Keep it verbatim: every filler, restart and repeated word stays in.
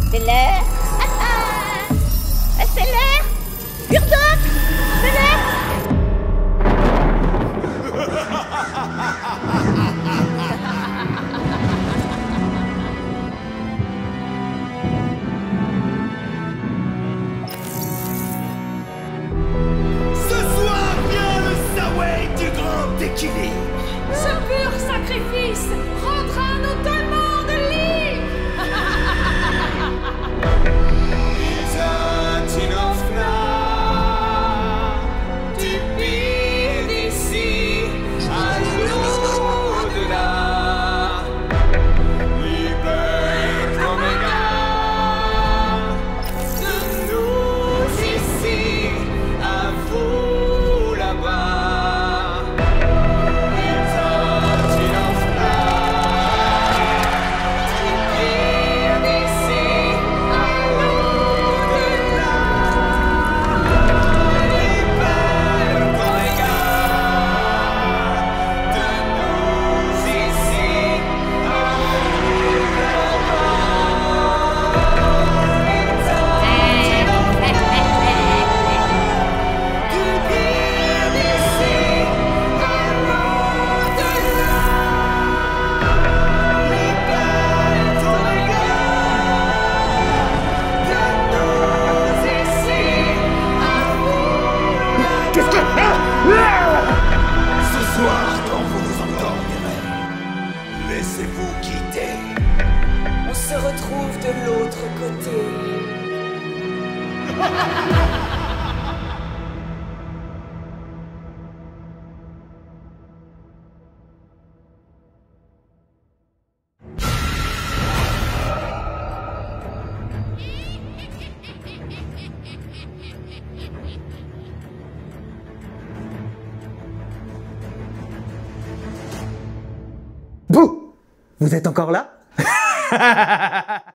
C'est l'heure. Ah ah. C'est l'heure. Urdoc, c'est l'heure. Ce soir vient le Saway du grand équilibre. Ce pur sacrifice rendra nos demandes libres. Du pire d'ici à l'au-delà. Libère l'Oméga de nous ici à vous là-bas. Du pire d'ici à l'au-delà. Ce soir, quand vous vous endormirez, laissez-vous quitter. On se retrouve de l'autre côté. Bouh! Vous êtes encore là?